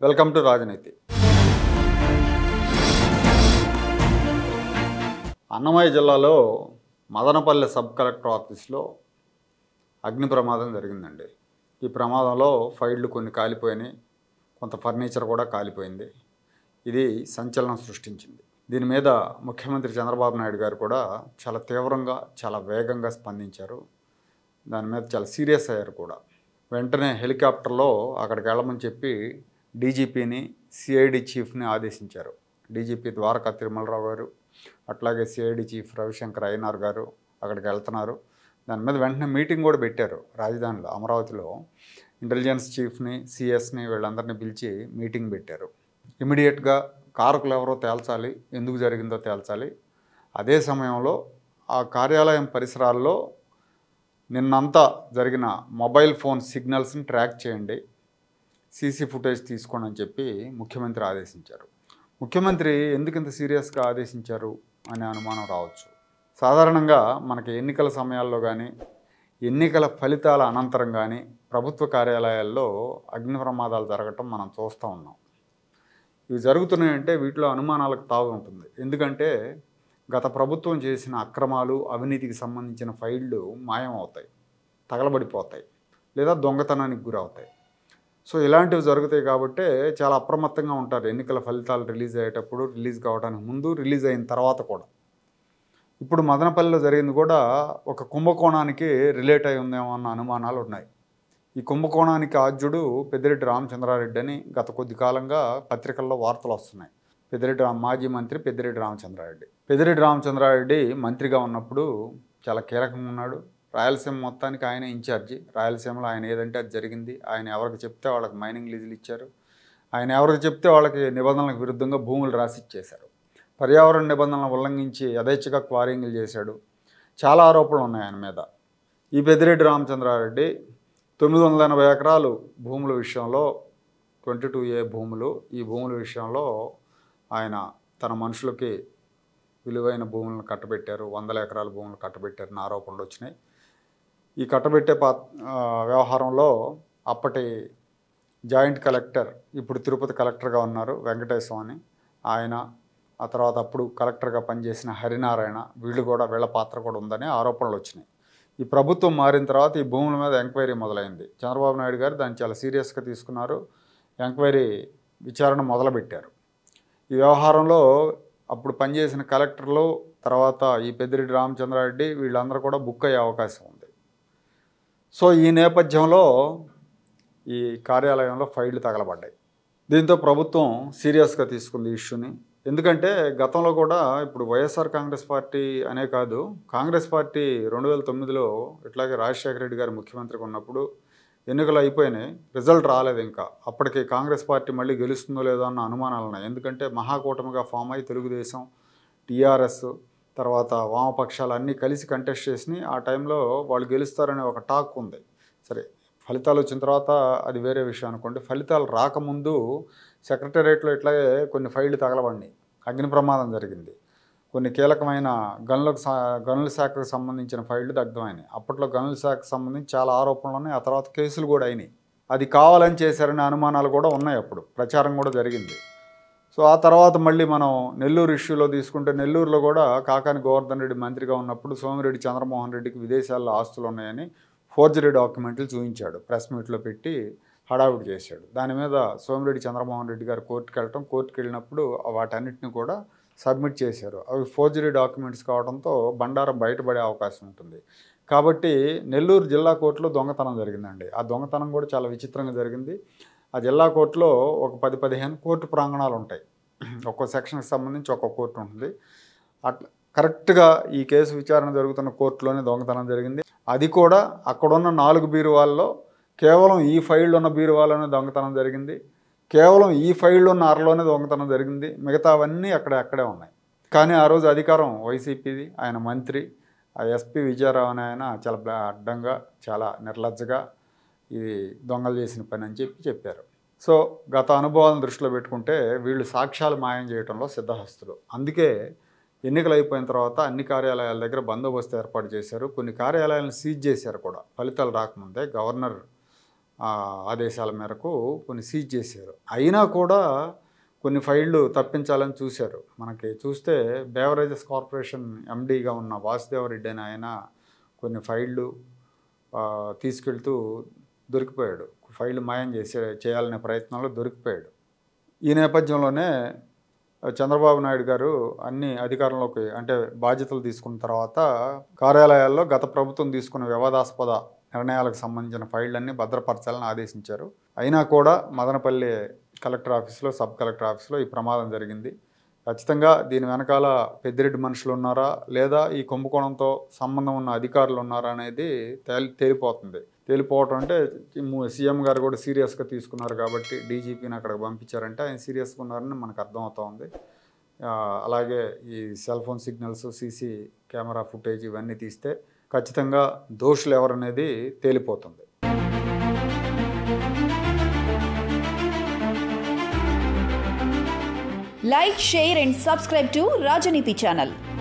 Welcome to రాజనీతి. అన్నమయ్య జిల్లాలో Madanapalle sub collector ఆఫీస్లో అగ్ని ప్రమాదం జరిగిందండి. ఈ ప్రమాదంలో ఫైళ్లు కొన్ని కాలిపోయినాయి, కొంత ఫర్నిచర్ కూడా కాలిపోయింది. ఇది సంచలనం సృష్టించింది. దీని మీద ముఖ్యమంత్రి చంద్రబాబు నాయుడు గారు కూడా చాలా తీవ్రంగా, చాలా వేగంగా స్పందించారు. దాని మీద చాలా సీరియస్ అయ్యారు కూడా. వెంటనే హెలికాప్టర్లో అక్కడికి వెళ్ళమని చెప్పి డీజీపీని, సిఐడి చీఫ్ని ఆదేశించారు. డీజీపీ ద్వారకా తిరుమలరావు గారు, అట్లాగే సిఐడి చీఫ్ రవిశంకర్ అయ్యనార్ గారు అక్కడికి వెళ్తున్నారు. దాని మీద వెంటనే మీటింగ్ కూడా పెట్టారు. రాజధానిలో అమరావతిలో ఇంటెలిజెన్స్ చీఫ్ని, సిఎస్ని వీళ్ళందరినీ పిలిచి మీటింగ్ పెట్టారు. ఇమీడియట్గా కారకులు ఎవరో తేల్చాలి, ఎందుకు జరిగిందో తేల్చాలి. అదే సమయంలో ఆ కార్యాలయం పరిసరాల్లో నిన్నంతా జరిగిన మొబైల్ ఫోన్ సిగ్నల్స్ని ట్రాక్ చేయండి, సీసీ ఫుటేజ్ తీసుకోండి అని చెప్పి ముఖ్యమంత్రి ఆదేశించారు. ముఖ్యమంత్రి ఎందుకు ఇంత సీరియస్గా ఆదేశించారు అనే అనుమానం రావచ్చు. సాధారణంగా మనకి ఎన్నికల సమయాల్లో కానీ, ఎన్నికల ఫలితాల అనంతరం కానీ ప్రభుత్వ కార్యాలయాల్లో అగ్ని ప్రమాదాలు జరగటం మనం చూస్తూ ఉన్నాం. ఇవి జరుగుతున్నాయంటే వీటిలో అనుమానాలకు తావు ఉంటుంది. ఎందుకంటే గత ప్రభుత్వం చేసిన అక్రమాలు, అవినీతికి సంబంధించిన ఫైళ్ళు మాయం అవుతాయి, తగలబడిపోతాయి, లేదా దొంగతనానికి గురవుతాయి. సో ఇలాంటివి జరుగుతాయి కాబట్టే చాలా అప్రమత్తంగా ఉంటారు ఎన్నికల ఫలితాలు రిలీజ్ అయ్యేటప్పుడు, రిలీజ్ కావడానికి ముందు, రిలీజ్ అయిన తర్వాత కూడా. ఇప్పుడు మదనపల్లిలో జరిగింది కూడా ఒక కుంభకోణానికి రిలేట్ అయి ఉందేమో అన్న అనుమానాలు ఉన్నాయి. ఈ కుంభకోణానికి ఆద్యుడు పెద్దిరెడ్డి రామచంద్రారెడ్డి అని గత కొద్ది కాలంగా పత్రికల్లో వార్తలు వస్తున్నాయి. మాజీ మంత్రి పెద్దిరెడ్డి రామచంద్రారెడ్డి. పెద్దిరెడ్డి రామచంద్రారెడ్డి మంత్రిగా ఉన్నప్పుడు చాలా కీలకంగా ఉన్నాడు. రాయలసీమ మొత్తానికి ఆయన ఇన్ఛార్జి. రాయలసీమలో ఆయన ఏదంటే అది జరిగింది. ఆయన ఎవరికి చెప్తే వాళ్ళకి మైనింగ్ లీజులు ఇచ్చారు. ఆయన ఎవరికి చెప్తే వాళ్ళకి నిబంధనలకు విరుద్ధంగా భూములు రాసిచ్చేశారు. పర్యావరణ నిబంధనలను ఉల్లంఘించి యథేచ్ఛగా క్వారింగ్లు చేశాడు. చాలా ఆరోపణలు ఉన్నాయి ఆయన మీద. ఈ పెద్దిరెడ్డి రామచంద్రారెడ్డి 980 ఎకరాలు భూముల విషయంలో, 22A భూములు, ఈ భూముల విషయంలో ఆయన తన మనుషులకి విలువైన భూములను కట్టబెట్టారు. 100 ఎకరాల భూములు కట్టబెట్టారని ఆరోపణలు వచ్చినాయి. ఈ కట్టబెట్టే వ్యవహారంలో అప్పటి జాయింట్ కలెక్టర్, ఇప్పుడు తిరుపతి కలెక్టర్గా ఉన్నారు వెంకటేశం అని ఆయన, ఆ తర్వాత అప్పుడు కలెక్టర్గా పనిచేసిన హరినారాయణ, వీళ్ళ పాత్ర కూడా ఉందని ఆరోపణలు వచ్చినాయి. ఈ ప్రభుత్వం మారిన తర్వాత ఈ భూముల మీద ఎంక్వైరీ మొదలైంది. చంద్రబాబు నాయుడు గారు దాన్ని చాలా సీరియస్గా తీసుకున్నారు. ఎంక్వైరీ విచారణ మొదలుపెట్టారు. ఈ వ్యవహారంలో అప్పుడు పనిచేసిన కలెక్టర్లు, తర్వాత ఈ పెద్దిరెడ్డి రామచంద్రారెడ్డి వీళ్ళందరూ కూడా బుక్ అయ్యే అవకాశం ఉంది. సో ఈ నేపథ్యంలో ఈ కార్యాలయంలో ఫైళ్లు తగలబడ్డాయి. దీంతో ప్రభుత్వం సీరియస్గా తీసుకుంది ఈ ఇష్యూని. ఎందుకంటే గతంలో కూడా ఇప్పుడు వైఎస్ఆర్ కాంగ్రెస్ పార్టీ అనే కాదు, కాంగ్రెస్ పార్టీ 2009లో ఇట్లాగే రాజశేఖర రెడ్డి గారు ముఖ్యమంత్రిగా ఉన్నప్పుడు ఎన్నికలు అయిపోయినాయి, రిజల్ట్ రాలేదు. ఇంకా అప్పటికి కాంగ్రెస్ పార్టీ మళ్ళీ గెలుస్తుందో లేదో అన్న అనుమానాలు ఉన్నాయి. ఎందుకంటే మహాకూటమిగా ఫామ్ అయ్యి తెలుగుదేశం, టీఆర్ఎస్, తర్వాత వామపక్షాలు అన్నీ కలిసి కంటెస్ట్ చేసి ఆ టైంలో వాళ్ళు గెలుస్తారనే ఒక టాక్ ఉంది. సరే, ఫలితాలు వచ్చిన తర్వాత అది వేరే విషయం అనుకోండి. ఫలితాలు రాకముందు సెక్రటేరియట్లో ఇట్లాగే కొన్ని ఫైళ్లు తగలబడినాయి, అగ్ని ప్రమాదం జరిగింది. కొన్ని కీలకమైన గనుల శాఖకు సంబంధించిన ఫైళ్లు దగ్ధమైనాయి. అప్పట్లో గనుల శాఖకు సంబంధించి చాలా ఆరోపణలు ఉన్నాయి. ఆ తర్వాత కేసులు కూడా అయినాయి. అది కావాలని చేశారనే అనుమానాలు కూడా ఉన్నాయి. అప్పుడు ప్రచారం కూడా జరిగింది. సో ఆ తర్వాత మళ్ళీ మనం నెల్లూరు ఇష్యూలో తీసుకుంటే, నెల్లూరులో కూడా కాకాని గోవర్ధన్ రెడ్డి మంత్రిగా ఉన్నప్పుడు సోమిరెడ్డి చంద్రమోహన్ రెడ్డికి విదేశాల్లో ఆస్తులు ఉన్నాయని ఫోర్జరీ డాక్యుమెంట్లు చూపించాడు, ప్రెస్ మీట్లో పెట్టి హడావుడి చేశాడు. దాని మీద సోమిరెడ్డి చంద్రమోహన్ రెడ్డి గారు కోర్టుకు వెళ్ళినప్పుడు వాటన్నిటిని కూడా సబ్మిట్ చేశారు. అవి ఫోర్జరీ డాక్యుమెంట్స్ కావడంతో బండారం బయటపడే అవకాశం ఉంటుంది. కాబట్టి నెల్లూరు జిల్లా కోర్టులో దొంగతనం జరిగిందండి. ఆ దొంగతనం కూడా చాలా విచిత్రంగా జరిగింది. ఆ జిల్లా కోర్టులో ఒక 10-15 కోర్టు ప్రాంగణాలు ఉంటాయి. ఒక్కో సెక్షన్కి సంబంధించి ఒక్కో కోర్టు ఉంటుంది. అట్లా కరెక్ట్గా ఈ కేసు విచారణ జరుగుతున్న కోర్టులోనే దొంగతనం జరిగింది. అది కూడా అక్కడున్న 4 బీరువాల్లో కేవలం ఈ ఫైళ్ళు ఉన్న బీరువాలోనే దొంగతనం జరిగింది. కేవలం ఈ ఫైళ్ళు ఉన్న అరలోనే దొంగతనం జరిగింది. మిగతావన్నీ అక్కడే ఉన్నాయి. కానీ ఆ రోజు అధికారం వైసీపీది. ఆయన మంత్రి, ఆ ఎస్పీ విజయరావు అనే ఆయన చాలా అడ్డంగా, చాలా నిర్లజ్జగా ఇది దొంగలు చేసిన పని అని చెప్పారు. సో గత అనుభవాలను దృష్టిలో పెట్టుకుంటే వీళ్ళు సాక్ష్యాలు మాయం చేయడంలో సిద్ధహస్తులు. అందుకే ఎన్నికలు అయిపోయిన తర్వాత అన్ని కార్యాలయాల దగ్గర బందోబస్తు ఏర్పాటు చేశారు. కొన్ని కార్యాలయాలను సీజ్ చేశారు కూడా ఫలితాలు రాకముందే. గవర్నర్ ఆదేశాల మేరకు కొన్ని సీజ్ చేశారు. అయినా కూడా కొన్ని ఫైళ్ళు తప్పించాలని చూశారు. మనకి చూస్తే బేవరేజెస్ కార్పొరేషన్ ఎండీగా ఉన్న వాసుదేవరెడ్డి అని ఆయన కొన్ని ఫైళ్ళు తీసుకెళ్తూ దొరికిపోయాడు. ఫైళ్ళు మాయం చేయాలనే ప్రయత్నంలో దొరికిపోయాడు. ఈ నేపథ్యంలోనే చంద్రబాబు నాయుడు గారు అన్ని అధికారంలోకి అంటే బాధ్యతలు తీసుకున్న తర్వాత కార్యాలయాల్లో గత ప్రభుత్వం తీసుకున్న వివాదాస్పద నిర్ణయాలకు సంబంధించిన ఫైళ్ళన్నీ భద్రపరచాలని ఆదేశించారు. అయినా కూడా మదనపల్లి కలెక్టర్ ఆఫీస్లో, సబ్ కలెక్టర్ ఆఫీస్లో ఈ ప్రమాదం జరిగింది. ఖచ్చితంగా దీని వెనకాల పెద్దిరెడ్డి మనుషులు ఉన్నారా లేదా ఈ కుంభకోణంతో సంబంధం ఉన్న అధికారులు ఉన్నారా అనేది తేలిపోవటం అంటే సీఎం గారు కూడా సీరియస్గా తీసుకున్నారు కాబట్టి డీజీపీని అక్కడికి పంపించారంటే ఆయన సీరియస్గా ఉన్నారని మనకు అర్థమవుతూ ఉంది. అలాగే ఈ cell phone signals, CC camera footage ఇవన్నీ తీస్తే ఖచ్చితంగా దోషులు ఎవరనేది తేలిపోతుంది. Like, share and subscribe to Rajaniti channel.